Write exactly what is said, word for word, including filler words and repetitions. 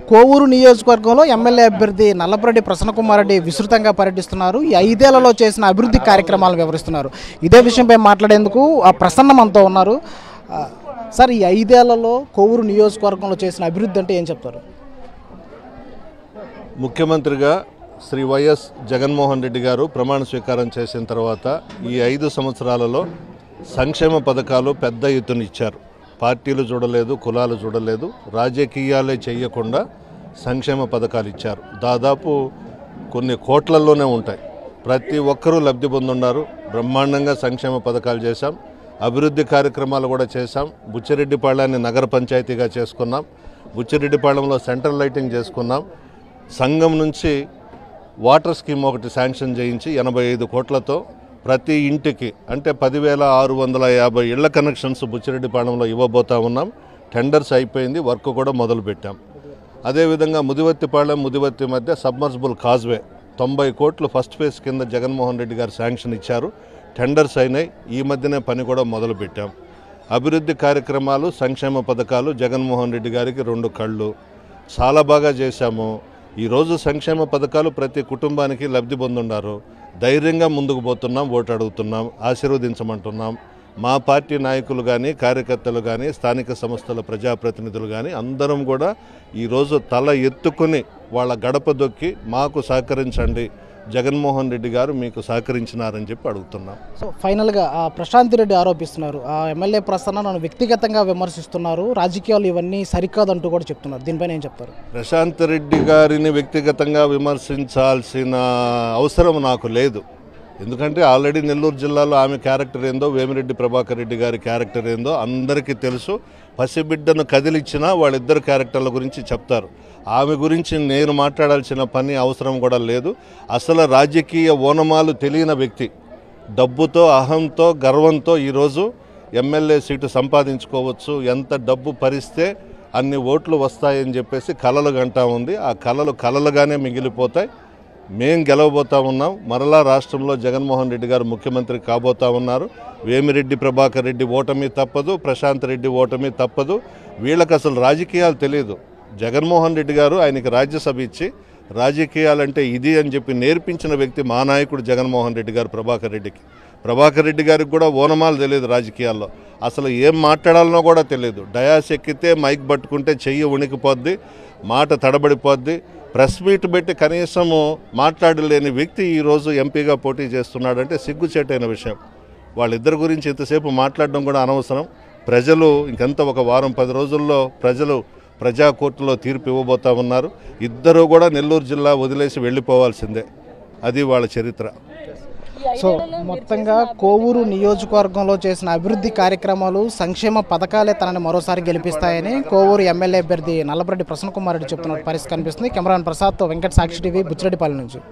కోవూరు నియోజకవర్గంలో ఎమ్మెల్యే అభ్యర్థి నల్లపురెడ్డి ప్రసన్నకుమార్ రెడ్డి విస్తృతంగా పర్యటిస్తున్నారు. ఈ ఐదేళ్లలో చేసిన అభివృద్ధి కార్యక్రమాలను వివరిస్తున్నారు. ఇదే విషయంపై మాట్లాడేందుకు ఆ ప్రసన్న మనతో ఉన్నారు. సార్, ఈ ఐదేళ్లలో కోవూరు నియోజకవర్గంలో చేసిన అభివృద్ధి అంటే ఏం చెప్తారు? ముఖ్యమంత్రిగా శ్రీ వైఎస్ జగన్మోహన్ రెడ్డి గారు ప్రమాణ స్వీకారం చేసిన తర్వాత ఈ ఐదు సంవత్సరాలలో సంక్షేమ పథకాలు పెద్ద ఎత్తున ఇచ్చారు. పార్టీలు చూడలేదు, కులాలు చూడలేదు, రాజకీయాలే చేయకుండా సంక్షేమ పథకాలు ఇచ్చారు. దాదాపు కొన్ని కోట్లలోనే ఉంటాయి. ప్రతి ఒక్కరూ లబ్ధి పొందున్నారు. బ్రహ్మాండంగా సంక్షేమ పథకాలు చేశాం, అభివృద్ధి కార్యక్రమాలు కూడా చేశాం. బుచ్చిరెడ్డిపాళెన్ని నగర పంచాయతీగా చేసుకున్నాం. బుచ్చిరెడ్డిపాళెంలో సెంట్రల్ లైటింగ్ చేసుకున్నాం. సంఘం నుంచి వాటర్ స్కీమ్ ఒకటి శాంక్షన్ చేయించి ఎనభై ఐదు కోట్లతో ప్రతి ఇంటికి అంటే పదివేల ఆరు వందల యాభై ఇళ్ల కనెక్షన్స్ బుచ్చిరెడ్డిపాళెంలో ఇవ్వబోతా ఉన్నాం. టెండర్స్ అయిపోయింది, వర్క్ కూడా మొదలుపెట్టాం. అదేవిధంగా ముదివర్తిపాళెం ముదివర్తి మధ్య సబ్మర్సిబుల్ కాజ్వే తొంభై కోట్లు ఫస్ట్ ఫేజ్ కింద జగన్మోహన్ రెడ్డి గారు శాంక్షన్ ఇచ్చారు. టెండర్స్ అయినాయి. ఈ మధ్యనే పని కూడా మొదలుపెట్టాం. అభివృద్ధి కార్యక్రమాలు, సంక్షేమ పథకాలు జగన్మోహన్ రెడ్డి గారికి రెండు కళ్ళు. చాలా బాగా చేశాము. ఈరోజు సంక్షేమ పథకాలు ప్రతి కుటుంబానికి లబ్ధి పొందున్నారు. ధైర్యంగా ముందుకు పోతున్నాం, ఓటు అడుగుతున్నాం, ఆశీర్వదించమంటున్నాం. మా పార్టీ నాయకులు కానీ, కార్యకర్తలు కానీ, స్థానిక సంస్థల ప్రజాప్రతినిధులు కానీ అందరం కూడా ఈరోజు తల ఎత్తుకుని వాళ్ళ గడప దొక్కి మాకు సహకరించండి, జగన్మోహన్ రెడ్డి గారు మీకు సహకరించినారని చెప్పి అడుగుతున్నాం. సో ఫైనల్గా ప్రశాంత్ రెడ్డి ఆరోపిస్తున్నారు, ఆ ఎమ్మెల్యే ప్రసన్న నన్ను వ్యక్తిగతంగా విమర్శిస్తున్నారు, రాజకీయాలు ఇవన్నీ సరికాదంటూ కూడా చెప్తున్నారు. దీనిపైన ఏం చెప్తారు? ప్రశాంత్ రెడ్డి గారిని వ్యక్తిగతంగా విమర్శించాల్సిన అవసరం నాకు లేదు. ఎందుకంటే ఆల్రెడీ నెల్లూరు జిల్లాలో ఆమె క్యారెక్టర్ ఏందో, వేమిరెడ్డి ప్రభాకర్ రెడ్డి గారి క్యారెక్టర్ ఏందో అందరికీ తెలుసు. పసిబిడ్డను కదిలిచ్చినా వాళ్ళిద్దరు క్యారెక్టర్ల గురించి చెప్తారు. ఆమె గురించి నేను మాట్లాడాల్సిన పని అవసరం కూడా లేదు. అసలు రాజకీయ ఓనమాలు తెలియని వ్యక్తి డబ్బుతో, అహంతో, గర్వంతో ఈరోజు ఎమ్మెల్యే సీటు సంపాదించుకోవచ్చు, ఎంత డబ్బు పరిస్తే అన్ని ఓట్లు వస్తాయని చెప్పేసి కలలు గంటా ఉంది. ఆ కలలు కలలుగానే మిగిలిపోతాయి. మేం గెలవబోతా ఉన్నాం. మరలా రాష్ట్రంలో జగన్మోహన్ రెడ్డి గారు ముఖ్యమంత్రి కాబోతా ఉన్నారు. వేమిరెడ్డి ప్రభాకర్ రెడ్డి ఓటమి తప్పదు, ప్రశాంత్ రెడ్డి ఓటమి తప్పదు. వీళ్ళకి అసలు రాజకీయాలు తెలియదు. జగన్మోహన్ రెడ్డి గారు ఆయనకి రాజ్యసభ ఇచ్చి రాజకీయాలంటే ఇది అని చెప్పి నేర్పించిన వ్యక్తి మా నాయకుడు జగన్మోహన్ రెడ్డి గారు ప్రభాకర్ రెడ్డికి. ప్రభాకర్ రెడ్డి గారికి కూడా ఓనమాలు తెలియదు రాజకీయాల్లో. అసలు ఏం మాట్లాడాలనో కూడా తెలియదు. డయాస్ ఎక్కితే మైక్ పట్టుకుంటే చెయ్యి ఉణికిపోద్ది, మాట తడబడిపోద్ది. ప్రెస్ మీట్ పెట్టి కనీసము మాట్లాడలేని వ్యక్తి ఈరోజు ఎంపీగా పోటీ చేస్తున్నాడంటే సిగ్గుచేటైన విషయం. వాళ్ళిద్దరి గురించి ఇంతసేపు మాట్లాడడం కూడా అనవసరం. ప్రజలు ఇంకంత ఒక వారం పది రోజుల్లో ప్రజలు ప్రజా కోర్టులో తీర్పు ఇవ్వబోతా ఉన్నారు. ఇద్దరు కూడా నెల్లూరు జిల్లా వదిలేసి వెళ్ళిపోవాల్సిందే. అది వాళ్ళ చరిత్ర. సో మొత్తంగా కోవూరు నియోజకవర్గంలో చేసిన అభివృద్ధి కార్యక్రమాలు, సంక్షేమ పథకాలే తనని మరోసారి గెలిపిస్తాయని కోవూరు ఎమ్మెల్యే అభ్యర్థి నల్లపురెడ్డి ప్రసన్నకుమార్ రెడ్డి చెప్తున్న పరిస్థితి కనిపిస్తుంది. కెమెరామెన్ ప్రసాద్తో వెంకట సాక్షి టీవీ, బుచ్చిరెడ్డిపాలెం నుంచి.